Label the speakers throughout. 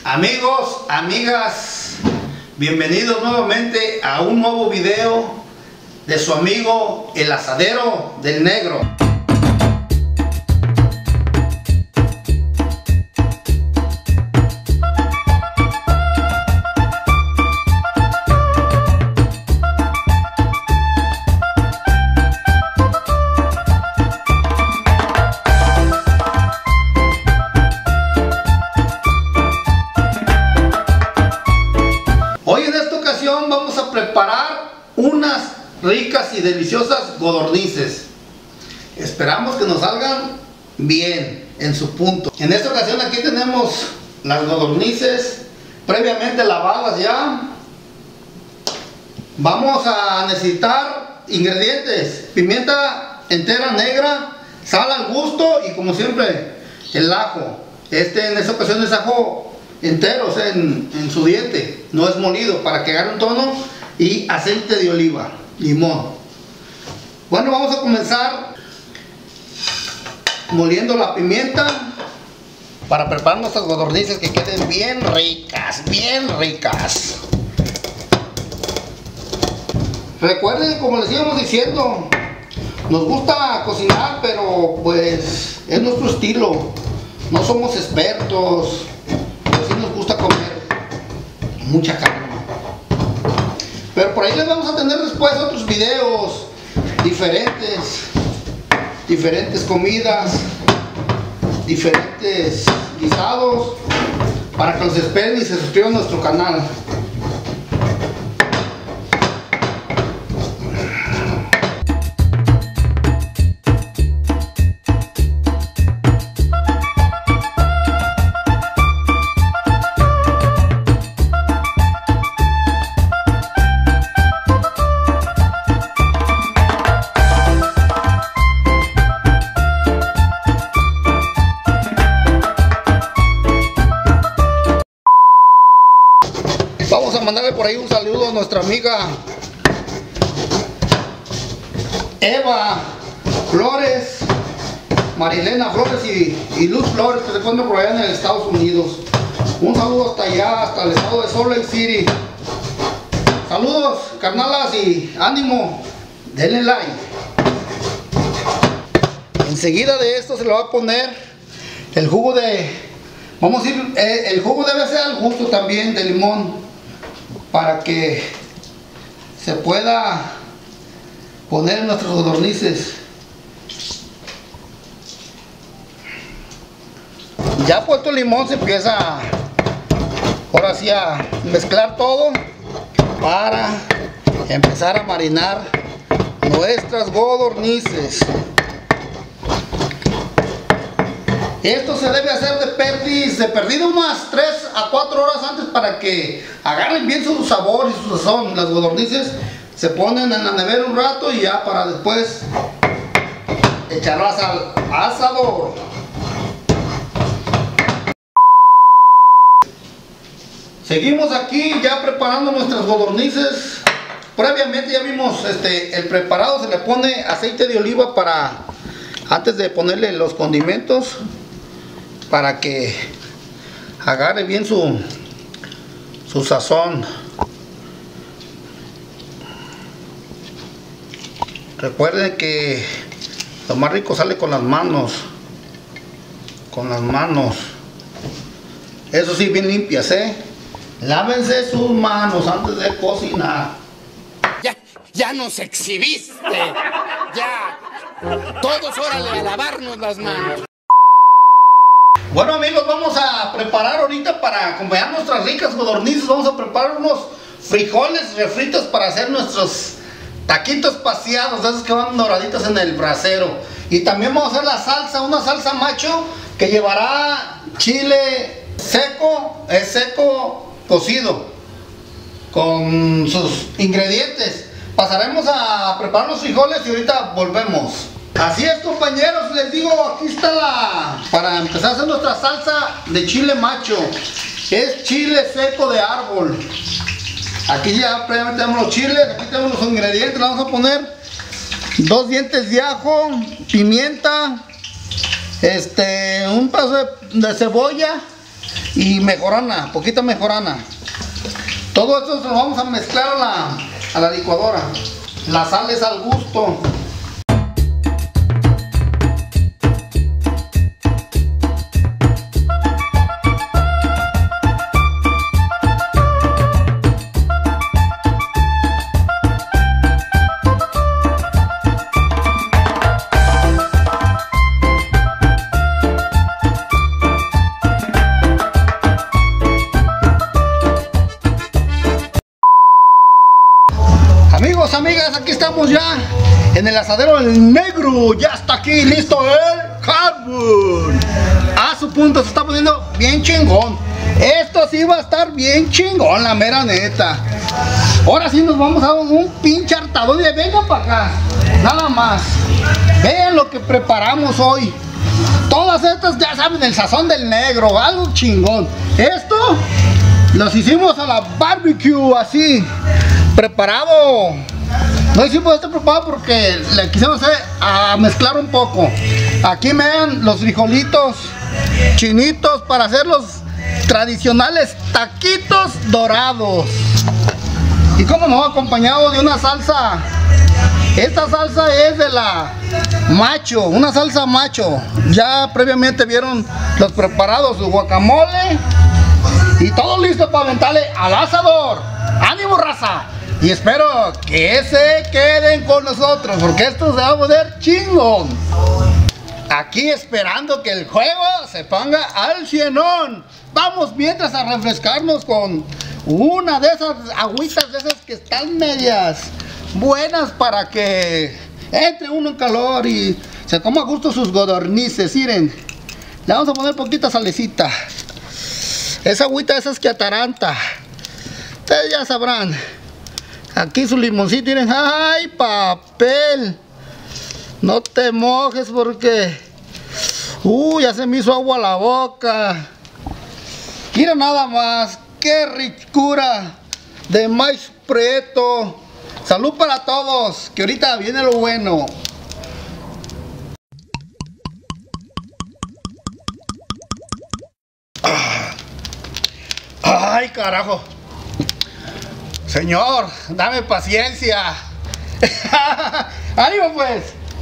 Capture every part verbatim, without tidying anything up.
Speaker 1: Amigos, amigas, bienvenidos nuevamente a un nuevo video de su amigo el asadero del negro. Vamos a preparar unas ricas y deliciosas codornices. Esperamos que nos salgan bien en su punto. En esta ocasión aquí tenemos las codornices previamente lavadas ya. Vamos a necesitar ingredientes: pimienta entera negra, sal al gusto y, como siempre, el ajo. Este en esta ocasión es ajo entero, o sea, en, en su diente, no es molido, para que agarre un tono, y aceite de oliva, limón. Bueno, vamos a comenzar moliendo la pimienta para preparar nuestras codornices que queden bien ricas, bien ricas. Recuerden, como les íbamos diciendo, nos gusta cocinar, pero pues es nuestro estilo, no somos expertos. Nos gusta comer mucha carne, pero por ahí les vamos a tener después otros videos diferentes, diferentes comidas, diferentes guisados, para que los esperen y se suscriban a nuestro canal. Vamos a mandarle por ahí un saludo a nuestra amiga Eva Flores, Marilena Flores y, y Luz Flores, que se encuentran por allá en el Estados Unidos. Un saludo hasta allá, hasta el estado de Salt Lake City. Saludos, carnalas, y ánimo, denle like. Enseguida de esto se le va a poner el jugo de, vamos a decir, eh, el jugo debe ser al gusto también, de limón, para que se pueda poner en nuestros codornices. Ya puesto el limón, se empieza ahora sí a mezclar todo para empezar a marinar nuestras codornices. Esto se debe hacer de perdiz, de perdido unas tres a cuatro horas antes, para que agarren bien su sabor y su sazón. Las codornices se ponen en la nevera un rato y ya para después echarlas al asador. Seguimos aquí ya preparando nuestras codornices. Previamente ya vimos este, el preparado. Se le pone aceite de oliva para antes de ponerle los condimentos, para que agarre bien su, su sazón. Recuerden que lo más rico sale con las manos, con las manos. Eso sí, bien limpias, ¿eh? Lávense sus manos antes de cocinar.
Speaker 2: Ya, ya nos exhibiste. Ya, todos órale a lavarnos las manos.
Speaker 1: Bueno, amigos, vamos a preparar ahorita, para acompañar nuestras ricas codornices, vamos a preparar unos frijoles refritos para hacer nuestros taquitos paseados, de esos que van doraditos en el brasero. Y también vamos a hacer la salsa, una salsa macho que llevará chile seco, es seco cocido, con sus ingredientes. Pasaremos a preparar los frijoles y ahorita volvemos. Así es, compañeros, les digo, aquí está la, para empezar a hacer nuestra salsa de chile macho. Es chile seco de árbol. Aquí ya previamente tenemos los chiles, aquí tenemos los ingredientes. Le vamos a poner dos dientes de ajo, pimienta, este, un pedazo de, de cebolla, y mejorana, poquita mejorana. Todo esto lo vamos a mezclar a la, a la licuadora. La sal es al gusto. Amigos, amigas, aquí estamos ya en el asadero del negro. Ya está aquí listo el carbón. A su punto se está poniendo bien chingón. Esto sí va a estar bien chingón, la mera neta. Ahora sí nos vamos a dar un pinche hartadón. Y vengan para acá, nada más. Vean lo que preparamos hoy. Todas estas ya saben, el sazón del negro, algo chingón. Esto los hicimos a la barbecue, así preparado. No hicimos este preparado porque le quisimos hacer a mezclar un poco. Aquí me ven los frijolitos chinitos para hacer los tradicionales taquitos dorados. Y como no, acompañado de una salsa. Esta salsa es de la Macho, una salsa Macho. Ya previamente vieron los preparados, su guacamole y todo listo para aventarle al asador. ¡Ánimo, raza! Y espero que se queden con nosotros, porque esto se va a poner chingón. Aquí esperando que el juego se ponga al cienón. Vamos mientras a refrescarnos con una de esas agüitas de esas que están medias buenas para que entre uno en calor y se coma a gusto sus codornices. Miren, le vamos a poner poquita salecita. Esa agüita de esas que ataranta. Ustedes ya sabrán. Aquí su limoncito, miren. ¡Ay, papel! No te mojes porque... ¡Uy, ya se me hizo agua la boca! Mira nada más. ¡Qué ricura de maíz preto! ¡Salud para todos! Que ahorita viene lo bueno. ¡Ay, carajo! Señor, dame paciencia. ¡Ánimo pues!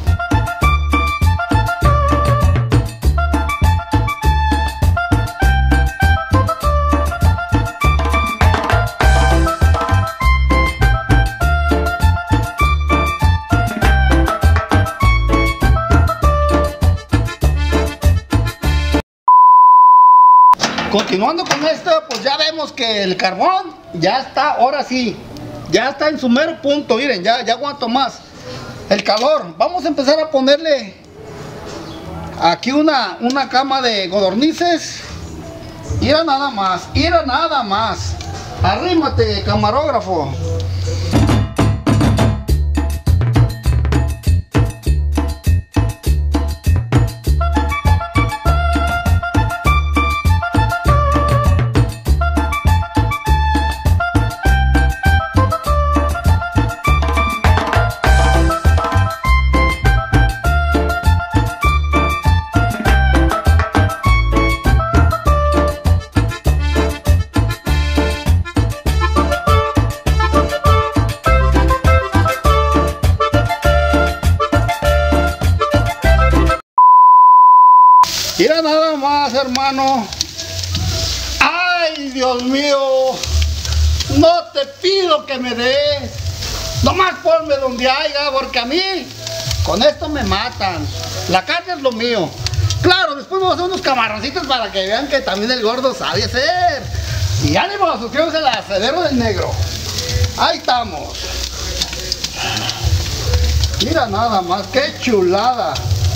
Speaker 1: Continuando con esto, pues ya vemos que el carbón ya está, ahora sí, ya está en su mero punto. Miren, ya, ya aguanto más el calor. Vamos a empezar a ponerle aquí una, una cama de codornices. Mira nada más, mira nada más. Arrímate, camarógrafo. Mira nada más, hermano. Ay, Dios mío. No te pido que me des. Nomás ponme donde haya, porque a mí con esto me matan. La carne es lo mío. Claro, después vamos a hacer unos camaroncitos para que vean que también el gordo sabe hacer. Y ánimo, suscríbanse al asadero del negro. Ahí estamos. Mira nada más, qué chulada.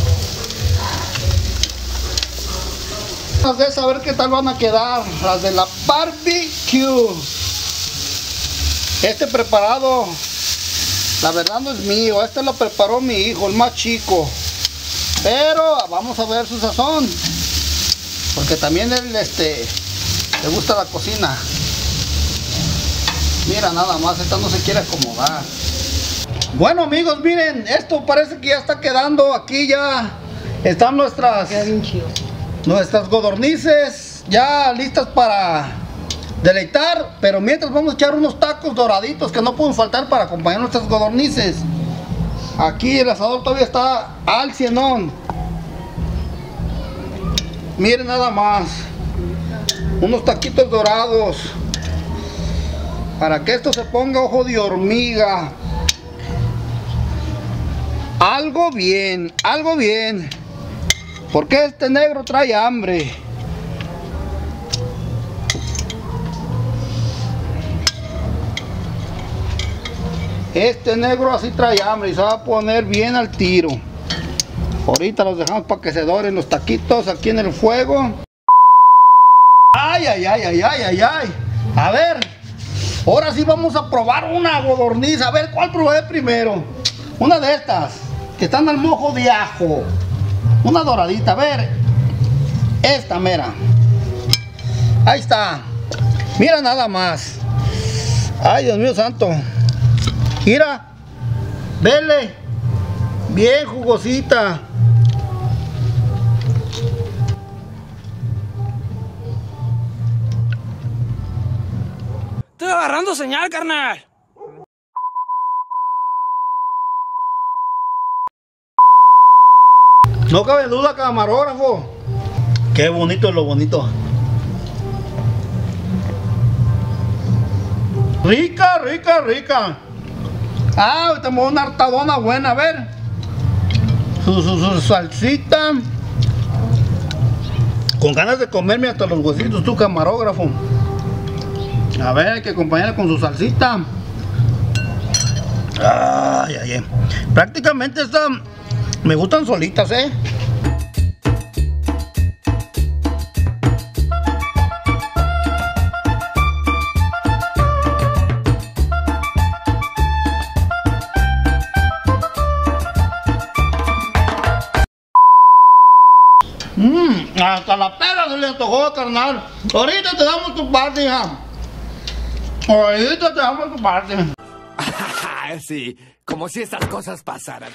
Speaker 1: De saber qué tal van a quedar las de la barbecue. Este preparado, la verdad no es mío, este lo preparó mi hijo, el más chico. Pero vamos a ver su sazón, porque también él este, le gusta la cocina. Mira nada más, esta no se quiere acomodar. Bueno amigos, miren, esto parece que ya está quedando. Aquí ya están nuestras... Queda bien chido. Nuestras codornices ya listas para deleitar, pero mientras vamos a echar unos tacos doraditos que no pueden faltar para acompañar nuestras codornices. Aquí el asador todavía está al cienón. Miren nada más, unos taquitos dorados para que esto se ponga ojo de hormiga. Algo bien, algo bien, porque este negro trae hambre. Este negro así trae hambre y se va a poner bien al tiro. Ahorita los dejamos para que se doren los taquitos aquí en el fuego. Ay, ay, ay, ay, ay, ay, ay. A ver, ahora sí vamos a probar una codorniz. A ver, ¿cuál probé primero? Una de estas, que están al mojo de ajo. Una doradita, a ver. Esta mera. Ahí está. Mira nada más. Ay, Dios mío santo. Mira, vele, bien jugosita.
Speaker 3: Estoy agarrando señal, carnal.
Speaker 1: No cabe duda, camarógrafo. Qué bonito es lo bonito. Rica, rica, rica. Ah, tenemos una hartadona buena, a ver. Su, su, su salsita. Con ganas de comerme hasta los huesitos, tu camarógrafo. A ver, hay que acompañarla con su salsita. Ay, ay, ay. Prácticamente esta me gustan solitas, eh. Mmm, hasta la pera se le antojó, carnal. Ahorita te damos tu parte, hija. Ahorita te damos tu parte.
Speaker 2: Sí, como si estas cosas pasaran.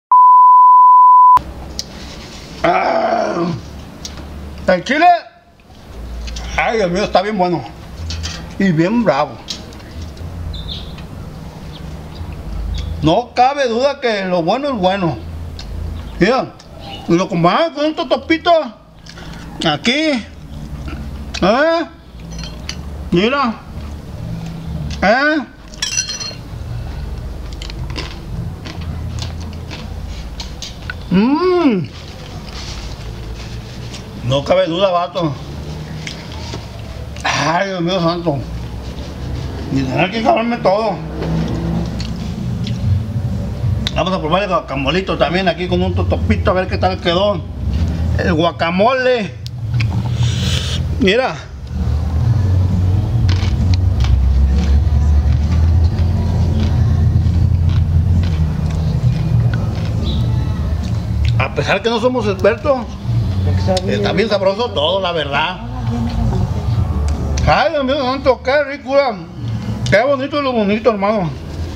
Speaker 1: Ah, el chile, ay Dios mío, está bien bueno y bien bravo. No cabe duda que lo bueno es bueno. Mira, y lo acompañamos con un totopito aquí. ¿Eh? Mira. ¿Eh? Mmm. No cabe duda, vato. Ay, Dios mío santo. Y tener que acabarme todo. Vamos a probar el guacamolito también aquí con un totopito a ver qué tal quedó. El guacamole. Mira. A pesar que no somos expertos, está bien sabroso todo, la verdad. Ay, Dios mío santo, qué ricura. Qué bonito lo bonito, hermano.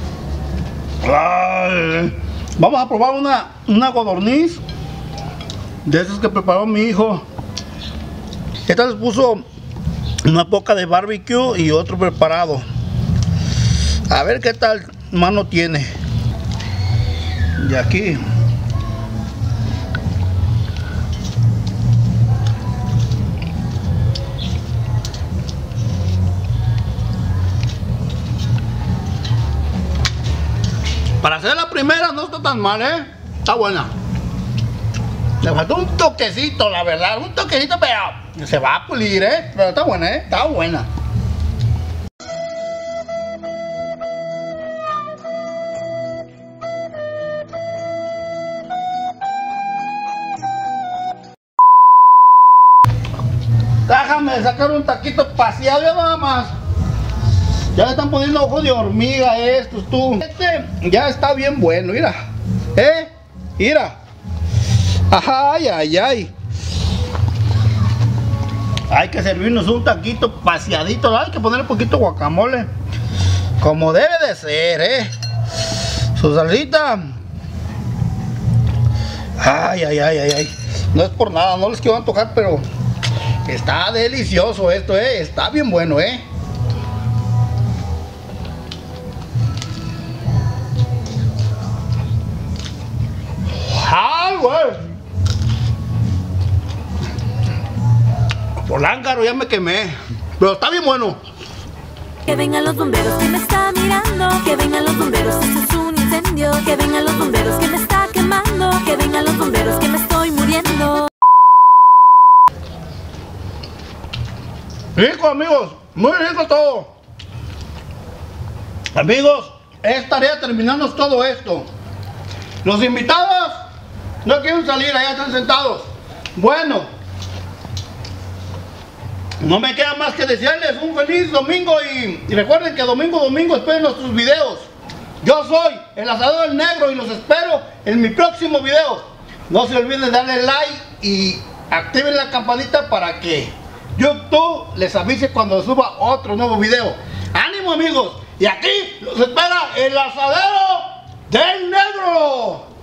Speaker 1: Ay, vamos a probar una, una codorniz de esas que preparó mi hijo. Esta les puso una poca de barbecue y otro preparado. A ver qué tal mano tiene. Y aquí para hacer la primera no está tan mal, ¿eh? Está buena. Le faltó un toquecito, la verdad. Un toquecito, pero se va a pulir, ¿eh? Pero está buena, ¿eh? Está buena. Déjame sacar un taquito paseado ya nada más. Ya le están poniendo ojo de hormiga a estos, tú. Este ya está bien bueno, mira. ¿Eh? Mira. Ay, ay, ay. Hay que servirnos un taquito paseadito. Hay que ponerle un poquito de guacamole. Como debe de ser, ¿eh? Su salsita. Ay, ay, ay, ay, ay. No es por nada, no les quiero antojar, pero Está delicioso esto, eh. Está bien bueno, eh. ¡Ah, güey! Por lángaro ya me quemé. Pero está bien bueno.
Speaker 3: Que vengan los bomberos que me está mirando. Que vengan los bomberos, esto es un incendio. Que vengan los bomberos que me está quemando. Que vengan los bomberos que me estoy muriendo.
Speaker 1: Rico, amigos, muy rico todo. Amigos, estaría terminando todo esto. Los invitados no quieren salir, allá están sentados. Bueno, no me queda más que desearles un feliz domingo y, y recuerden que domingo domingo esperen nuestros videos. Yo soy el Asador del Negro y los espero en mi próximo video. No se olviden de darle like y activen la campanita para que YouTube les avise cuando suba otro nuevo video. ¡Ánimo, amigos! Y aquí los espera el Asadero del Negro.